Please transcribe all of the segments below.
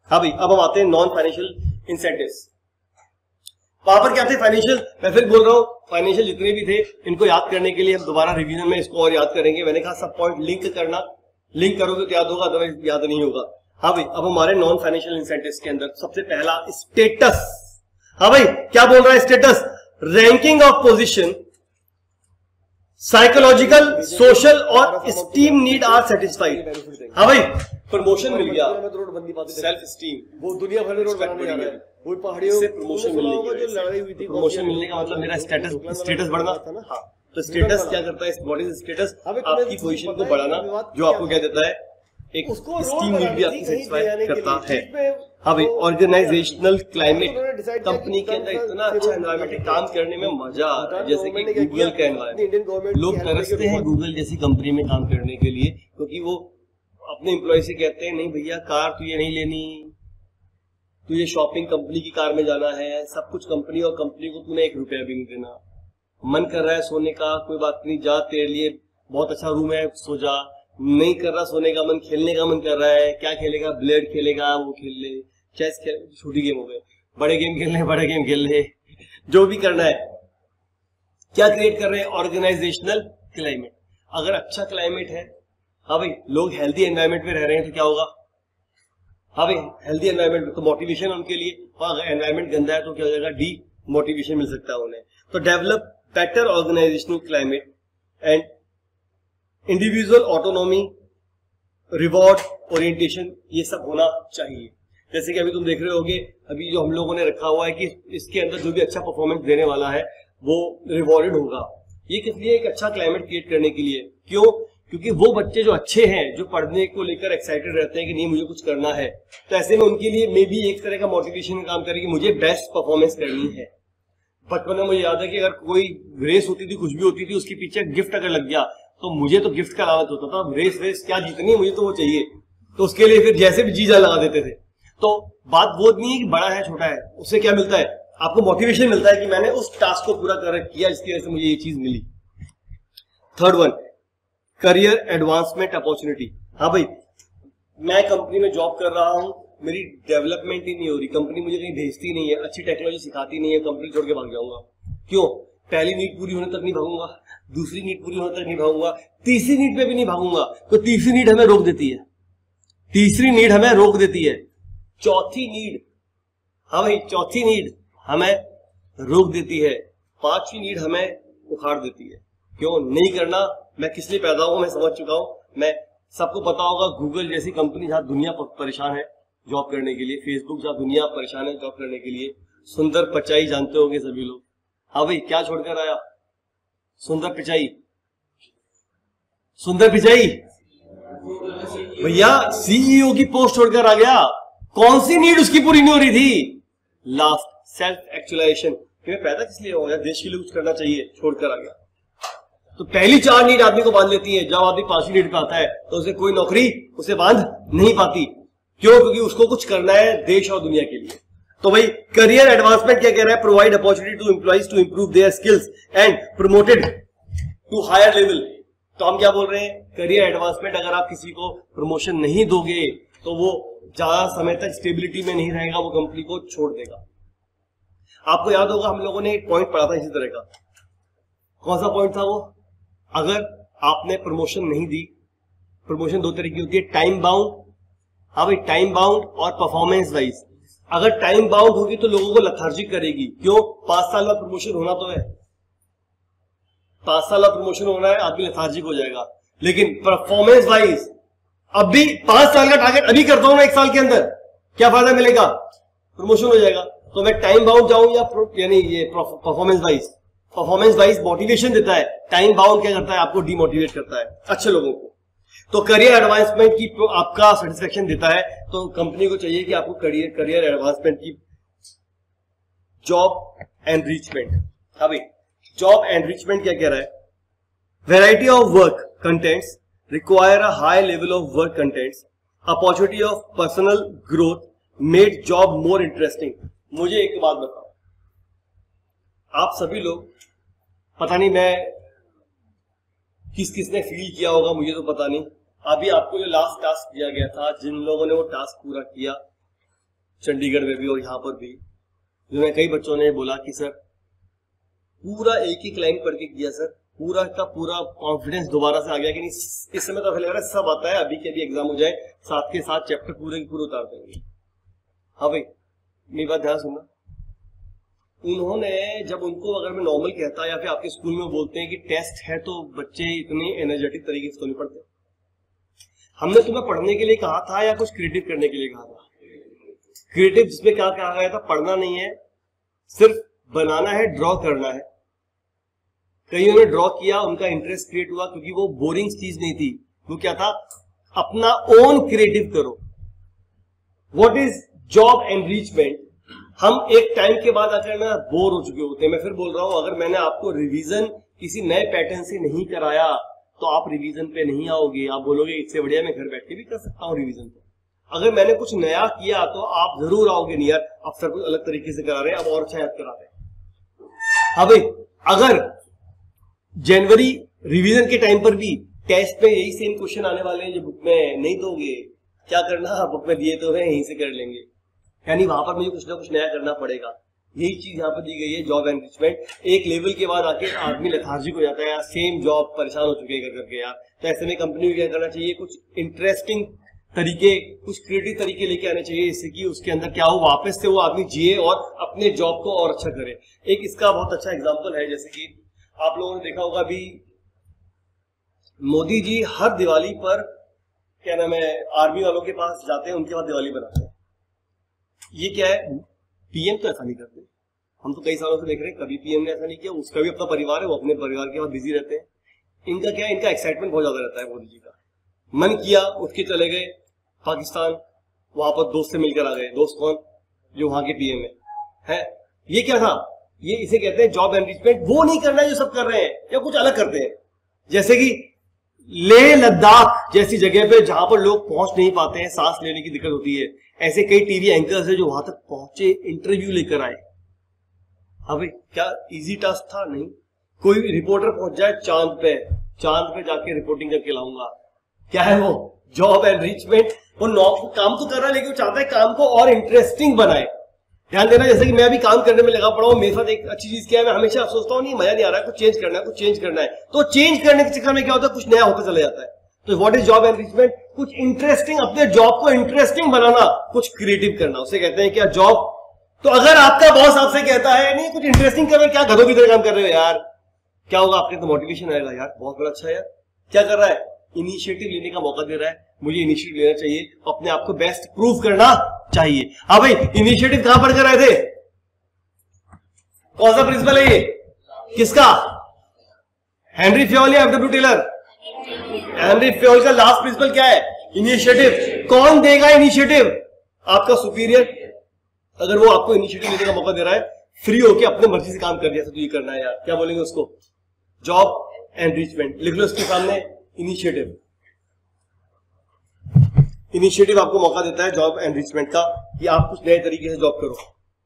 हाँ भाई, अब हम आते हैं नॉन फाइनेंशियल इंसेंटिव्स। वहां पर क्या थे फाइनेंशियल, मैं फिर बोल रहा हूँ फाइनेंशियल जितने भी थे इनको याद करने के लिए हम दोबारा रिवीजन में इसको और याद करेंगे। मैंने कहा सब पॉइंट लिंक करना, लिंक करोगे तो याद होगा, अदरवाइज याद नहीं होगा। हाँ भाई, अब हमारे नॉन फाइनेंशियल इंसेंटिव्स के अंदर सबसे पहला स्टेटस। हाँ भाई, क्या बोल रहा है status? Ranking of position, psychological, social और स्टीम नीड आर सेटिस्फाइड। हाँ भाई, प्रमोशन मिल गया, सेल्फ स्टीम, वो दुनिया भर में रोड बनाने जा रहा है, वो पहाड़ियों से प्रमोशन मिलने की, जो लड़ाई हुई थी, प्रमोशन मिलने का मतलब मेरा स्टेटस बढ़ना था ना। हाँ, तो स्टेटस क्या करता है? What is status? आपकी पोजीशन को बढ़ाना, जो आपको क्या देता है? एक स्टीम नीड भी आपकी सेटिस्फाई करता है। हाँ भाई, ऑर्गेनाइजेशनल क्लाइमेट, कंपनी के अंदर इतना अच्छा एनवायरमेंट, काम करने में मजा आता है, जैसे कि गूगल का एनवायरमेंट। लोग तरसते हैं गूगल जैसी कंपनी में काम करने के लिए, क्योंकि वो अपने एम्प्लॉय से कहते हैं नहीं भैया कार तुझे नहीं लेनी, तुझे शॉपिंग कंपनी की कार में जाना है, सब कुछ कंपनी, और कंपनी को तूने 1 रुपया भी नहीं देना। मन कर रहा है सोने का, कोई बात नहीं, जा, तेरे लिए बहुत अच्छा रूम है, सो जा। नहीं कर रहा सोने का मन, खेलने का मन कर रहा है, क्या खेलेगा? ब्लेड खेलेगा, वो खेल ले, चेस खेल, छोटी गेम हो गए, बड़े गेम खेल ले, बड़े गेम खेल ले, जो भी करना है। क्या क्रिएट कर रहे हैं? Organizational climate. अगर अच्छा क्लाइमेट है, हाँ भाई, लोग हेल्दी एनवायरमेंट में रह रहे हैं तो क्या होगा? हाँ भाई, हेल्दी एनवायरमेंट में तो मोटिवेशन उनके लिए, और अगर एनवायरमेंट गंदा है तो क्या हो जाएगा? डी मोटिवेशन मिल सकता है उन्हें। तो develop better organizational climate and individual autonomy, reward, orientation, ये सब होना चाहिए। जैसे कि अभी तुम देख रहे होगे, अभी जो हम लोगों ने रखा हुआ है कि इसके अंदर जो भी अच्छा परफॉर्मेंस देने वाला है वो रिवॉर्डेड होगा। ये किस लिए? एक अच्छा क्लाइमेट क्रिएट करने के लिए। क्यों? क्योंकि वो बच्चे जो अच्छे हैं, जो पढ़ने को लेकर एक्साइटेड रहते हैं कि नहीं मुझे कुछ करना है, तो ऐसे में उनके लिए मे बी एक तरह का मोटिवेशन काम करेगी, मुझे बेस्ट परफॉर्मेंस करनी है। बचपन में मुझे याद है कि अगर कोई रेस होती थी, कुछ भी होती थी, उसके पीछे गिफ्ट अगर लग गया तो मुझे तो गिफ्ट का लालच होता था, रेस क्या जीतनी है, मुझे तो वो चाहिए, तो उसके लिए फिर जैसे भी जी जान लगा देते थे। तो बात वो नहीं है कि बड़ा है छोटा है, उससे क्या मिलता है? आपको मोटिवेशन मिलता है कि मैंने उस टास्क को पूरा कर किया, इसकी वजह से मुझे ये चीज मिली। Third one, career advancement opportunity. हाँ भाई, मैं कंपनी में जॉब कर रहा हूं, मेरी डेवलपमेंट ही नहीं हो रही, कंपनी मुझे कहीं भेजती नहीं है, अच्छी टेक्नोलॉजी सिखाती नहीं है, कंपनी छोड़ के भाग जाऊंगा। क्यों? पहली नीड पूरी होने तक नहीं भागूंगा, दूसरी नीड पूरी होने तक नहीं भागूंगा, तीसरी नीड पे भी नहीं भागूंगा, तो तीसरी नीड हमें रोक देती है, तीसरी नीड हमें रोक देती है, चौथी नीड, हाँ भाई, चौथी नीड हमें रोक देती है, पांचवी नीड हमें उखाड़ देती है। क्यों? नहीं करना। मैं किस लिए पैदा हुआ मैं समझ चुका हूं। मैं, सबको पता होगा गूगल जैसी कंपनी जहां दुनिया परेशान है जॉब करने के लिए, फेसबुक जहां दुनिया परेशान है जॉब करने के लिए, सुंदर पिचाई जानते होंगे सभी लोग। हाँ भाई, क्या छोड़कर आया? सुंदर पिचाई, सुंदर पिचाई भैया सीईओ की पोस्ट छोड़कर आ गया। कौन सी नीड उसकी पूरी नहीं हो रही थी? Last, self actualization. पैदा किस लिए हो गया? देश के लिए कुछ करना चाहिए, छोड़कर आ गया। तो पहली 4 नीड आदमी को बांध लेती है, जब आदमी 5वीं नीड पे आता है तो उसे कोई नौकरी उसे बांध नहीं पाती। क्यों? क्योंकि उसको कुछ करना है देश और दुनिया के लिए। तो भाई, करियर एडवांसमेंट क्या कह रहा है? Provide opportunity to employees to improve their skills and promoted to higher level. तो हम क्या बोल रहे हैं? करियर एडवांसमेंट, अगर आप किसी को प्रमोशन नहीं दोगे तो वो ज्यादा समय तक स्टेबिलिटी में नहीं रहेगा, वो कंपनी को छोड़ देगा। आपको याद होगा हम लोगों ने एक पॉइंट पढ़ा था इसी तरह का। कौन सा पॉइंट था वो? अगर आपने प्रमोशन नहीं दी, प्रमोशन 2 तरह की होती है, टाइम बाउंड, हाँ भाई, टाइम बाउंड और परफॉर्मेंस वाइज। अगर टाइम बाउंड होगी तो लोगों को लथार्जिक करेगी। क्यों? 5 साल में प्रमोशन होना तो है, 5 साल में प्रमोशन होना है, आदमी लथार्जिक हो जाएगा। लेकिन परफॉर्मेंस वाइज अभी 5 साल का टारगेट अभी करता हूं ना, 1 साल के अंदर क्या फायदा मिलेगा? प्रमोशन हो जाएगा। तो मैं टाइम बाउंड जाऊं यानी ये performance wise. Performance wise motivation देता है, टाइम बाउंड क्या करता है? आपको डिमोटिवेट करता है अच्छे लोगों को। तो करियर एडवांसमेंट की आपका सेटिस्फेक्शन देता है, तो कंपनी को चाहिए कि आपको करियर एडवांसमेंट की जॉब एनरिचमेंट। हाँ भाई, जॉब एनरिचमेंट क्या कह रहा है? Variety of work contents require a high level of work contents, opportunity of personal growth made job more interesting. मुझे एक बात बताओ, आप सभी लोग, पता नहीं मैं किसने फील किया होगा, मुझे तो पता नहीं, अभी आपको जो लास्ट टास्क दिया गया था, जिन लोगों ने वो टास्क पूरा किया, चंडीगढ़ में भी और यहाँ पर भी, जिन्होंने कई बच्चों ने बोला कि सर पूरा एक ही लाइन पढ़ के किया सर, पूरा का पूरा कॉन्फिडेंस दोबारा से आ गया कि नहीं, इस समय तो लग रहा है सब आता है, अभी के अभी एग्जाम हो जाए, साथ के साथ चैप्टर पूरे के पूरे उतार देंगे। हाँ भाई मेरी बात ध्यान सुनना, उन्होंने जब उनको अगर मैं नॉर्मल कहता या फिर आपके स्कूल में बोलते हैं कि टेस्ट है तो बच्चे इतने एनर्जेटिक तरीके से तो नहीं पढ़ते। हमने तुम्हें पढ़ने के लिए कहा था या कुछ क्रिएटिव करने के लिए कहा था? क्रिएटिव जिसमें क्या कहा गया था, पढ़ना नहीं है, सिर्फ बनाना है, ड्रॉ करना है। कईयों ने ड्रॉ किया, उनका इंटरेस्ट क्रिएट हुआ क्योंकि वो बोरिंग चीज नहीं थी, वो क्या था, अपना ओन क्रिएटिव करो। What is job enrichment? हम एक टाइम के बाद आकर ना बोर हो चुके होते हैं। मैं फिर बोल रहा हूं, अगर मैंने आपको रिवीजन किसी नए पैटर्न से नहीं कराया तो आप रिवीजन पे नहीं आओगे। आप बोलोगे इससे बढ़िया मैं घर बैठ के भी कर सकता हूँ रिवीजन पे। अगर मैंने कुछ नया किया तो आप जरूर आओगे, नहीं यार अब सर कुछ अलग तरीके से करा रहे हैं, अब और अच्छा याद करा रहे हैं। हाँ भाई, अगर जनवरी रिवीजन के टाइम पर भी टेस्ट में यही सेम क्वेश्चन आने वाले हैं जो बुक में नहीं दोगे, क्या करना, बुक में दिए तो है यहीं से कर लेंगे, यानी वहां पर मुझे कुछ ना कुछ नया करना पड़ेगा। यही चीज यहाँ पर दी गई है, जॉब एनरिचमेंट। एक लेवल के बाद आके आदमी लेथार्जिक हो जाता है, यार सेम जॉब, परेशान हो चुके हैं कर करके यार। तो ऐसे में कंपनी को क्या करना चाहिए, कुछ इंटरेस्टिंग तरीके, कुछ क्रिएटिव तरीके लेके आने चाहिए, इससे कि उसके अंदर क्या हो, वापस से वो आदमी जिए और अपने जॉब को और अच्छा करे। एक इसका बहुत अच्छा एग्जाम्पल है, जैसे कि आप लोगों ने देखा होगा अभी मोदी जी हर दिवाली पर क्या नाम है, आर्मी वालों के पास जाते हैं, उनके बाद दिवाली बनाते हैं। ये क्या है, पीएम तो ऐसा नहीं करते। हम तो कई सालों से देख रहे हैं, कभी पीएम ने ऐसा नहीं किया। उसका भी अपना परिवार है, वो अपने परिवार के बाद बिजी रहते हैं। इनका क्या है, इनका एक्साइटमेंट बहुत ज्यादा रहता है मोदी जी का। मन किया उठ के चले गए पाकिस्तान, वहां पर दोस्त से मिलकर आ गए। दोस्त कौन, जो वहां के पीएम है। ये क्या था, ये इसे कहते हैं जॉब एनरिचमेंट। वो नहीं करना है जो सब कर रहे हैं, या कुछ अलग करते हैं। जैसे कि लेह लद्दाख जैसी जगह पे जहां पर लोग पहुंच नहीं पाते हैं, सांस लेने की दिक्कत होती है, ऐसे कई टीवी एंकर्स है जो वहां तक पहुंचे, इंटरव्यू लेकर आए। अबे क्या इजी टास्क था? नहीं। कोई रिपोर्टर पहुंच जाए चांद पे जाके रिपोर्टिंग करके लाऊंगा, क्या है वो, जॉब एनरिचमेंट। वो काम तो कर रहा है, लेकिन वो चाहता है काम को और इंटरेस्टिंग बनाए। ध्यान देना, जैसे कि मैं अभी काम करने में लगा पड़ा हूं, मेरे साथ एक अच्छी चीज क्या है, मैं हमेशा सोचता हूँ नहीं मजा नहीं आ रहा है, कुछ चेंज करना है, कुछ चेंज करना है। तो चेंज करने के चक्कर में क्या होता है, कुछ नया होता चला जाता है। तो व्हाट इज जॉब एनरिचमेंट? कुछ इंटरेस्टिंग, अपने जॉब को इंटरेस्टिंग बनाना, कुछ क्रिएटिव करना, उसे कहते हैं क्या, जॉब। तो अगर आपका बॉस आपसे कहता है नहीं कुछ इंटरेस्टिंग कर रहे हो, क्या गधों की तरह काम कर रहे हो यार, क्या होगा आपके, तो मोटिवेशन आएगा, यार बहुत बड़ा अच्छा है यार, क्या कर रहा है, इनिशिएटिव लेने का मौका दे रहा है, मुझे इनिशिएटिव लेना चाहिए, अपने आप को बेस्ट प्रूव करना चाहिए। हाँ भाई, इनिशिएटिव कहां पर कर रहे थे, कौन सा प्रिंसिपल है ये, किसका, हेनरी फ्योल या एफडब्ल्यू टेलर? हेनरी फ्योल का लास्ट प्रिंसिपल क्या है, इनिशिएटिव। कौन देगा इनिशिएटिव? आपका सुपीरियर। अगर वो आपको इनिशिएटिव लेने का मौका दे रहा है, फ्री होके अपने मर्जी से काम कर दिया, तो ये करना है यार, क्या बोलेंगे उसको, जॉब एनरिचमेंट। लिख लो इसके सामने, इनिशिएटिव। इनिशिएटिव आपको मौका देता है जॉब एनरिचमेंट का, कि आप कुछ नए तरीके से जॉब करो।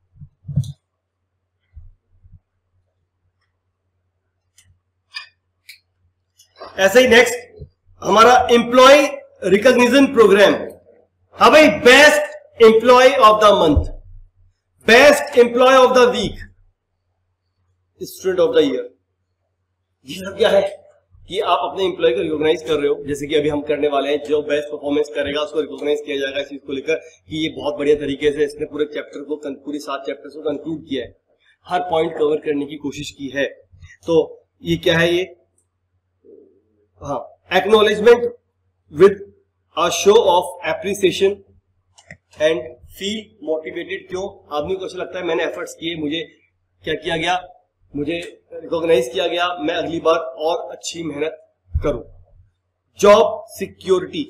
ऐसे ही नेक्स्ट हमारा एम्प्लॉय रिकॉग्निशन प्रोग्राम। हाँ भाई, best employee of the month, best employee of the week, student of the year. ये सब क्या है कि आप अपने एम्प्लॉय को रिकॉग्नाइज कर रहे हो, जैसे कि अभी हम करने वाले हैं, जो बेस्ट परफॉर्मेंस करेगा उसको रिकॉग्नाइज किया जाएगा इस चीज को लेकर कि ये बहुत बढ़िया तरीके से इसने पूरे चैप्टर को, पूरे 7 चैप्टर्स को कंक्लूड किया है, हर पॉइंट कवर करने की कोशिश की है। तो ये क्या है, ये हाँ, acknowledgement with a show of appreciation and feel motivated. क्यों, आदमी को अच्छा लगता है मैंने एफर्ट्स किए, मुझे क्या किया गया, मुझे रिकॉग्नाइज किया गया, मैं अगली बार और अच्छी मेहनत करूं। Job security.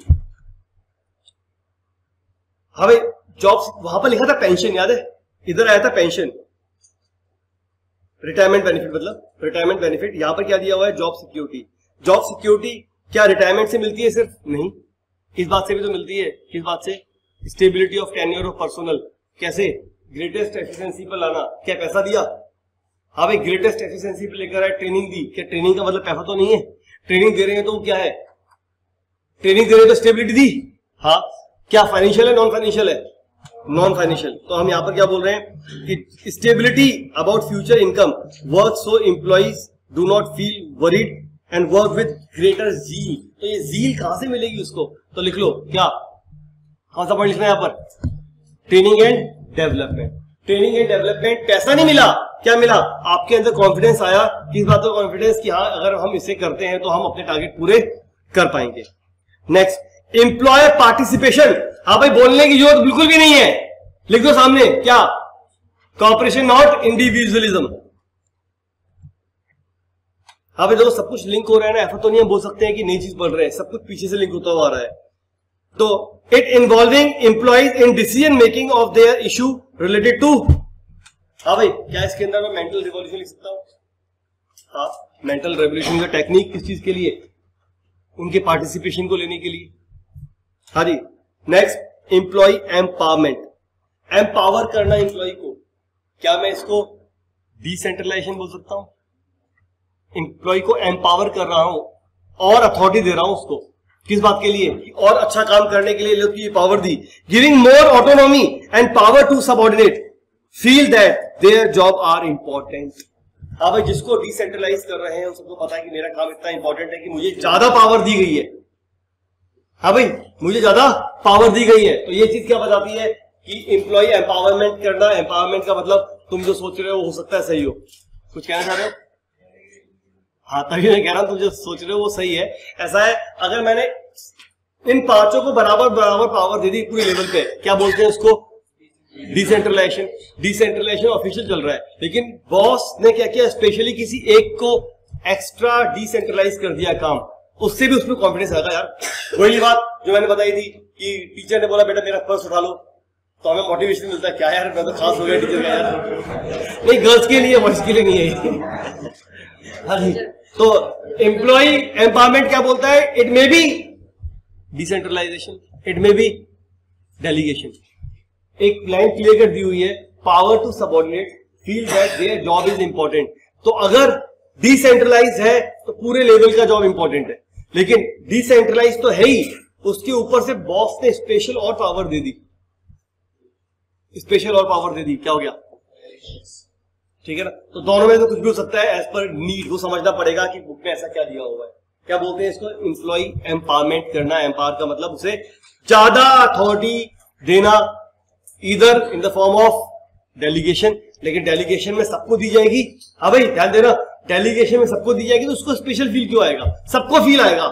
हाँ भाई, जॉब, वहां पर लिखा था पेंशन, याद है, इधर आया था पेंशन, रिटायरमेंट बेनिफिट, मतलब रिटायरमेंट बेनिफिट। यहां पर क्या दिया हुआ है, जॉब सिक्योरिटी। जॉब सिक्योरिटी क्या रिटायरमेंट से मिलती है सिर्फ? नहीं, इस बात से भी तो मिलती है। किस बात से? Stability of tenure of personal. कैसे? ग्रेटेस्ट एफिशिएंसी पर लाना। क्या पैसा दिया? हाँ भाई, ग्रेटेस्ट एफिशिएंसी पे लेकर आए, ट्रेनिंग दी। क्या ट्रेनिंग का मतलब पैसा तो नहीं है? ट्रेनिंग दे रहे हैं तो क्या है, ट्रेनिंग दे रहे हैं तो स्टेबिलिटी दी। हाँ, क्या फाइनेंशियल है, नॉन फाइनेंशियल है? Non financial. तो हम यहाँ पर क्या बोल रहे हैं कि stability about future income work so employees do not feel worried and work with greater zeal. तो ये जील कहां से मिलेगी उसको, तो लिख लो क्या, कौन सा पॉइंट लिखना है यहाँ पर, training and development. Training and development, पैसा नहीं मिला, क्या मिला, आपके अंदर कॉन्फिडेंस आया, किस बात का कॉन्फिडेंस कि हाँ अगर हम इसे करते हैं तो हम अपने टारगेट पूरे कर पाएंगे। नेक्स्ट एम्प्लॉयर पार्टिसिपेशन, हाँ भाई बोलने की जरूरत बिल्कुल भी नहीं है, लिख दो सामने क्या, कॉपरेशन नॉट इंडिविजुअलिज्म। हाँ भाई देखो सब कुछ लिंक हो रहा है ना, ऐसा तो नहीं हम बोल सकते हैं कि नई चीज पढ़ रहे हैं, सब कुछ पीछे से लिंक होता हुआ आ रहा है। तो it involving employees in decision making of their issue related to, हाँ भाई क्या इसके अंदर मैं मेंटल रिवॉल्यूशन लिख सकता हूं, हाँ मेंटल रेवोल्यूशन का टेक्निक किस चीज के लिए, उनके पार्टिसिपेशन को लेने के लिए। हाँ जी नेक्स्ट एम्प्लॉय एम्पावरमेंट, एम्पावर करना एम्प्लॉय को, क्या मैं इसको डिसेंट्रलाइजेशन बोल सकता हूं, एम्प्लॉय को एम्पावर कर रहा हूं और अथॉरिटी दे रहा हूं उसको, किस बात के लिए, कि और अच्छा काम करने के लिए उसकी पावर दी। Giving more autonomy and power to subordinate feel that their job are important. हाँ भाई जिसको डिसेंट्रलाइज कर रहे हैं उन सबको पता है कि मेरा काम इतना इंपॉर्टेंट है कि मुझे ज्यादा पावर दी गई है, हाँ भाई मुझे ज्यादा पावर दी गई है। तो ये चीज क्या बताती है कि एम्प्लॉय एम्पावरमेंट करना, एम्पावरमेंट का मतलब तुम जो सोच रहे हो सब सही हो, कुछ कहना चाह रहे हो, हाँ तभी मैं कह रहा हूं तुम जो सोच रहे हो वो सही है। ऐसा है अगर मैंने इन पांचों को बराबर बराबर पावर दे दी पूरे लेवल पे, क्या बोलते हैं उसको, डिसेंट्रलाइजेशन। डिसेंट्रलाइजेशन ऑफिशियल चल रहा है, लेकिन बॉस ने क्या किया, स्पेशली किसी एक को एक्स्ट्रा डिसेंट्रलाइज कर दिया काम, उससे भी उसमें कॉन्फिडेंस आएगा यार। वही बात जो मैंने बताई थी कि टीचर ने बोला बेटा मेरा पर्स उठा लो, तो हमें मोटिवेशन मिलता है, क्या यार मैं तो खास हो गया टीचर का यार, नहीं गर्ल्स के लिए बॉयज के लिए नहीं है। हाँ जी तो एम्प्लॉय एम्पावरमेंट क्या बोलता है, it may be decentralization, it may be delegation. एक लाइन क्लियर कर दी हुई है, power to subordinate feel that their job is important. तो अगर डिसेंट्रलाइज है तो पूरे लेवल का जॉब इंपॉर्टेंट है, लेकिन डिसेंट्रलाइज तो है ही, उसके ऊपर से बॉस ने स्पेशल और पावर दे दी, स्पेशल और पावर दे दी, क्या हो गया, ठीक है ना। तो दोनों में तो कुछ भी हो सकता है, एज पर नीड वो समझना पड़ेगा कि बुक में ऐसा क्या दिया हुआ है। क्या बोलते हैं इसको, एम्प्लॉय एम्पावरमेंट करना, एम्पावर का मतलब उसे ज्यादा अथॉरिटी देना, इधर in the form of delegation, लेकिन डेलीगेशन में सबको दी जाएगी। हाँ भाई ध्यान देना, डेलीगेशन में सबको दी जाएगी तो उसको स्पेशल फील क्यों आएगा, सबको फील आएगा,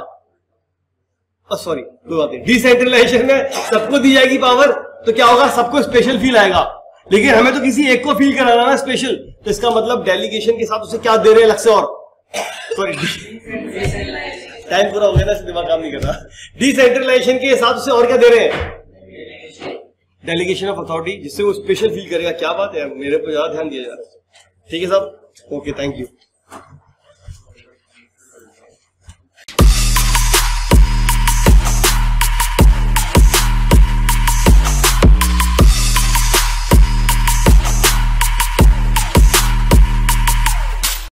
सॉरी कोई बात नहीं, डिसेंट्रलाइजेशन में सबको दी जाएगी पावर तो क्या होगा, सबको स्पेशल फील आएगा, लेकिन हमें तो किसी एक को फील कराना ना स्पेशल, तो इसका मतलब डेलीगेशन के साथ उसे क्या दे रहे हैं अलग से, और सॉरी टाइम पूरा हो गया ना, दिमाग काम नहीं कर रहा, डिसेंट्रलाइजेशन के साथ उसे और क्या दे रहे हैं, डेलीगेशन ऑफ अथॉरिटी, जिससे वो स्पेशल फील करेगा। क्या बात है, मेरे पर ज्यादा ध्यान दिया जा रहा है, ठीक है साहब, ओके थैंक यू।